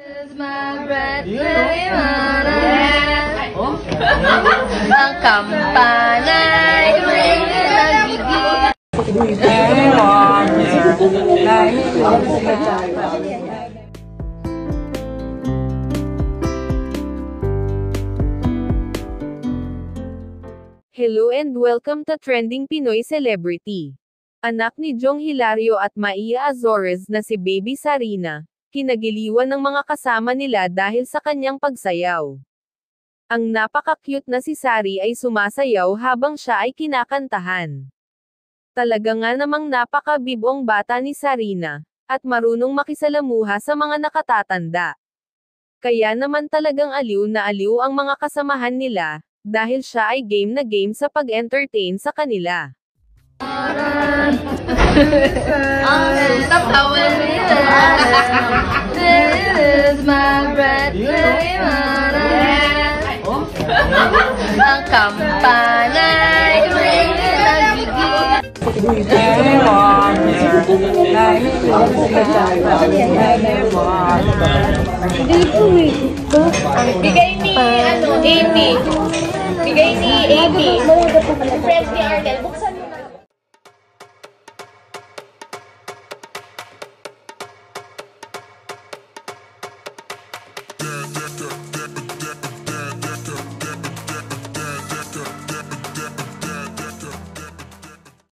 My breath, ang kampanay Hello and welcome to Trending Pinoy Celebrity. Anak ni Jong Hilario at Maia Azores na si Baby Sarina, kinagiliwan ng mga kasama nila dahil sa kanyang pagsayaw. Ang napaka-cute na si Sari ay sumasayaw habang siya ay kinakantahan. Talaga nga namang napaka-bibong bata ni Sarina, at marunong makisalamuha sa mga nakatatanda. Kaya naman talagang aliw na aliw ang mga kasamahan nila, dahil siya ay game na game sa pag-entertain sa kanila. ang kampanay Bigay ni, Amy. Bigay ni Amy. Friends ni Arnel. Buksan